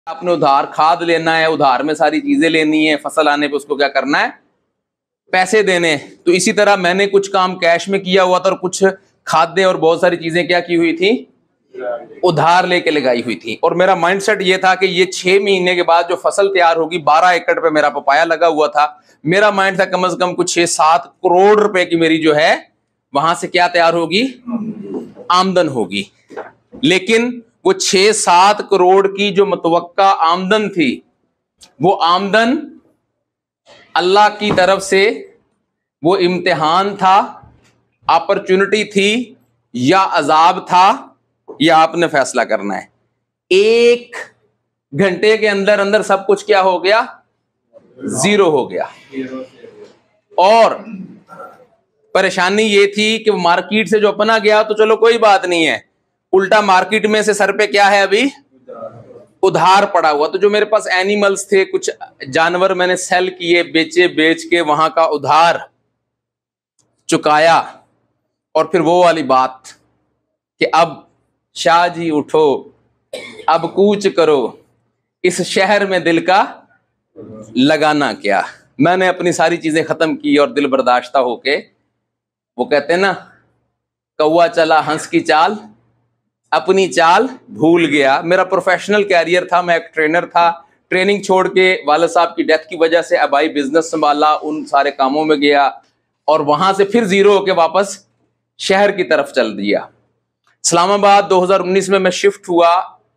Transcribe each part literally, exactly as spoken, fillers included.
آپ نے ادھار کھاد لینا ہے, ادھار میں ساری چیزیں لینی ہے, فصل آنے پہ اس کو کیا کرنا ہے, پیسے دینے. تو اسی طرح میں نے کچھ کام کیش میں کیا ہوا تھا اور کچھ کھادیں اور بہت ساری چیزیں کیا کی ہوئی تھی, ادھار لے کے لگائی ہوئی تھی. اور میرا مائنڈ سیٹ یہ تھا کہ یہ چھ مہینے کے بعد جو فصل تیار ہوگی, بارہ ایکڑ پہ میرا پپایا لگا ہوا تھا, میرا مائنڈ تھا کم از کم کچھ چھ سات کروڑ روپے کی میری جو ہے وہاں سے کیا تیار ہوگی, آمدن ہوگی. لیکن وہ چھ سات کروڑ کی جو متوقع آمدن تھی, وہ آمدن اللہ کی طرف سے وہ امتحان تھا, اپرچونٹی تھی یا عذاب تھا, یا آپ نے فیصلہ کرنا ہے. ایک گھنٹے کے اندر اندر سب کچھ کیا ہو گیا, زیرو ہو گیا. اور پریشانی یہ تھی کہ مارکیٹ سے جو اپنا گیا تو چلو کوئی بات نہیں ہے, الٹا مارکیٹ میں سے سر پہ کیا ہے ابھی, ادھار پڑا ہوا. تو جو میرے پاس اینیملز تھے, کچھ جانور میں نے سیل کیے, بیچے, بیچ کے وہاں کا ادھار چکایا. اور پھر وہ والی بات کہ اب شاہ جی اٹھو, اب کوچ کرو, اس شہر میں دل کا لگانا کیا. میں نے اپنی ساری چیزیں ختم کی اور دل برداشتہ ہو کے, وہ کہتے ہیں نا, کوا چلا ہنس کی چال, اپنی چال بھول گیا. میرا پروفیشنل کیریئر تھا, میں ایک ٹرینر تھا, ٹریننگ چھوڑ کے والد صاحب کی ڈیتھ کی وجہ سے ابائی بزنس سنبھالا, ان سارے کاموں میں گیا, اور وہاں سے پھر زیرو ہو کے واپس شہر کی طرف چل دیا. اسلام آباد دو ہزار انیس میں میں شفٹ ہوا.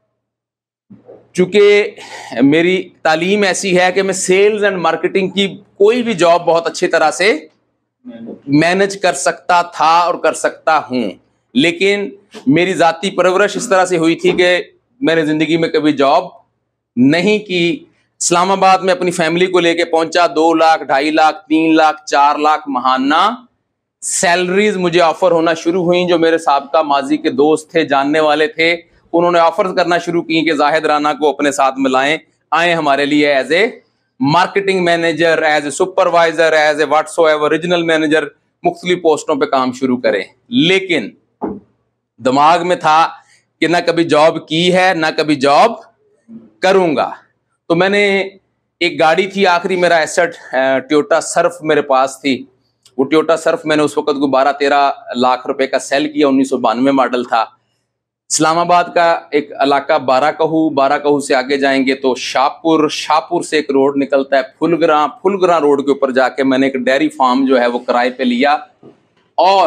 چونکہ میری تعلیم ایسی ہے کہ میں سیلز اینڈ مارکیٹنگ کی کوئی بھی جاب بہت اچھی طرح سے مینج کر سکتا تھا اور کر سکتا ہوں. لیکن میری ذاتی پرورش اس طرح سے ہوئی تھی کہ میں نے زندگی میں کبھی جاب نہیں کی. اسلام آباد میں اپنی فیملی کو لے کے پہنچا, دو لاکھ ڈھائی لاکھ تین لاکھ چار لاکھ ماہانہ سیلریز مجھے آفر ہونا شروع ہوئیں. جو میرے سابقہ ماضی کے دوست تھے, جاننے والے تھے, انہوں نے آفر کرنا شروع کی کہ زاہد رانا کو اپنے ساتھ ملائیں, آئیں ہمارے لیے as a marketing manager, as a supervisor, as a whatsoever regional manager, مختلف پوسٹوں پہ کام شروع کریں. لیکن دماغ میں تھا کہ نہ کبھی جاب کی ہے نہ کبھی جاب کروں گا. تو میں نے ایک گاڑی تھی, آخری میرا ایسٹ ٹویوٹا سرف میرے پاس تھی. وہ ٹویوٹا سرف میں نے اس وقت کو بارہ تیرہ لاکھ روپے کا سیل کیا, انیس سو بانوے ماڈل تھا. اسلام آباد کا ایک علاقہ بارہ کہو, بارہ کہو سے آگے جائیں گے تو شاہپور, شاہپور سے ایک روڈ نکلتا ہے پھلگراں, پھلگراں روڈ کے اوپر جا کے میں نے ایک ڈیری فارم جو ہے وہ کرائے پہ لیا, اور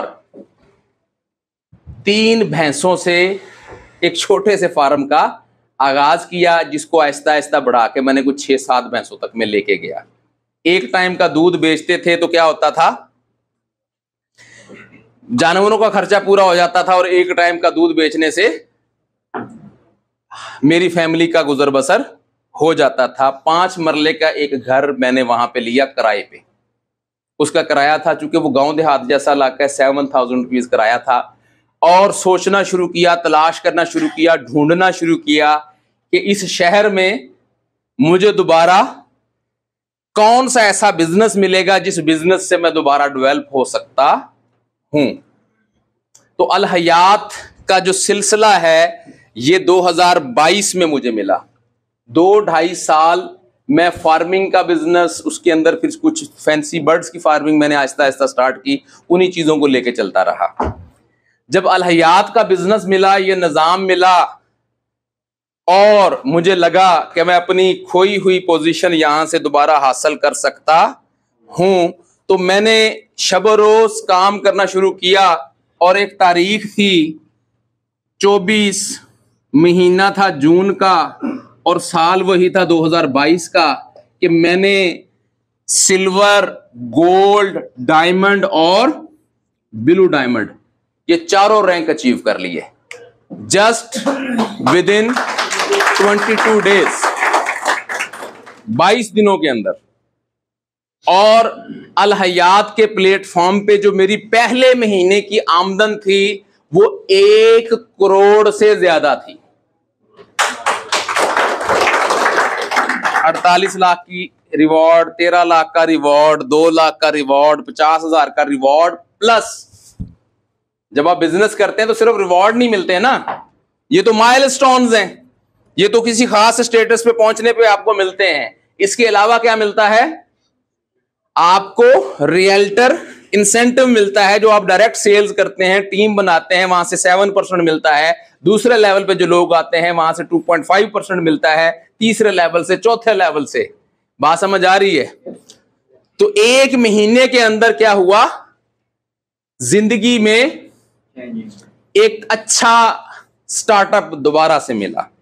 تین بھینسوں سے ایک چھوٹے سے فارم کا آغاز کیا, جس کو آہستہ آہستہ بڑھا کے میں نے کچھ چھ سات بھینسوں تک میں لے کے گیا. ایک ٹائم کا دودھ بیچتے تھے تو کیا ہوتا تھا, جانوروں کا خرچہ پورا ہو جاتا تھا, اور ایک ٹائم کا دودھ بیچنے سے میری فیملی کا گزر بسر ہو جاتا تھا. پانچ مرلے کا ایک گھر میں نے وہاں پہ لیا کرائے پہ. اس کا کرایہ تھا, چونکہ وہ گاؤں دیہات جیسا علاقہ ہے, سیون تھاؤزینڈ روپیز کرایہ تھا. اور سوچنا شروع کیا, تلاش کرنا شروع کیا, ڈھونڈنا شروع کیا کہ اس شہر میں مجھے دوبارہ کون سا ایسا بزنس ملے گا جس بزنس سے میں دوبارہ ڈیولپ ہو سکتا ہوں. تو الحیات کا جو سلسلہ ہے یہ دو ہزار بائیس میں مجھے ملا. دو ڈھائی سال میں فارمنگ کا بزنس, اس کے اندر پھر کچھ فینسی برڈز کی فارمنگ میں نے آہستہ آہستہ سٹارٹ کی, انہی چیزوں کو لے کے چلتا رہا. جب الحیات کا بزنس ملا, یہ نظام ملا, اور مجھے لگا کہ میں اپنی کھوئی ہوئی پوزیشن یہاں سے دوبارہ حاصل کر سکتا ہوں, تو میں نے شب و روز کام کرنا شروع کیا. اور ایک تاریخ تھی, چوبیس مہینہ تھا جون کا, اور سال وہی تھا دو ہزار بائیس کا, کہ میں نے سلور, گولڈ, ڈائمنڈ اور بلو ڈائمنڈ یہ چاروں رینک اچیو کر لیے just within twenty two days, بائیس دنوں کے اندر. اور الحیات کے پلیٹ فارم پہ جو میری پہلے مہینے کی آمدن تھی وہ ایک کروڑ سے زیادہ تھی. اڑتالیس لاکھ کی ریوارڈ, تیرہ لاکھ کا ریوارڈ, دو لاکھ کا ریوارڈ, پچاس ہزار کا ریوارڈ, پلس جب آپ بزنس کرتے ہیں تو صرف ریوارڈ نہیں ملتے ہیں نا, یہ تو مائل سٹونز ہیں. یہ تو کسی خاص اسٹیٹس پہ پہنچنے پہ آپ کو ملتے ہیں. اس کے علاوہ کیا ملتا ہے آپ کو؟ ریئلٹر انسینٹو ملتا ہے جو آپ ڈائریکٹ سیلز کرتے ہیں, ٹیم بناتے ہیں, وہاں سے سیون پرسینٹ ملتا ہے. دوسرے لیول پہ جو لوگ آتے ہیں وہاں سے ٹو پوائنٹ فائیو پرسینٹ ملتا ہے. تیسرے لیول سے, چوتھے لیول سے. بات سمجھ آ رہی ہے؟ تو ایک مہینے کے اندر کیا ہوا, زندگی میں ایک اچھا سٹارٹ اپ دوبارہ سے ملا.